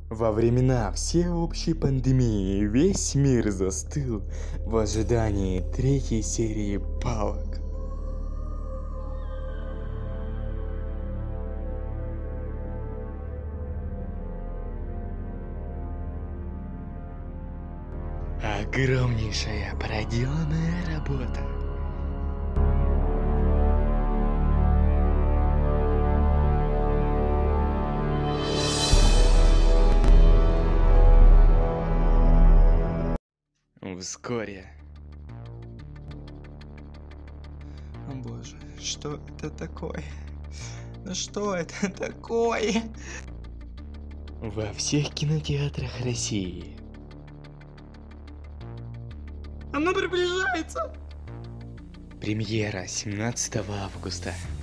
Во времена всеобщей пандемии весь мир застыл в ожидании третьей серии «Палок». Огромнейшая проделанная работа. Вскоре. О боже, что это такое? Ну что это такое? Во всех кинотеатрах России. Оно приближается! Премьера 17 августа.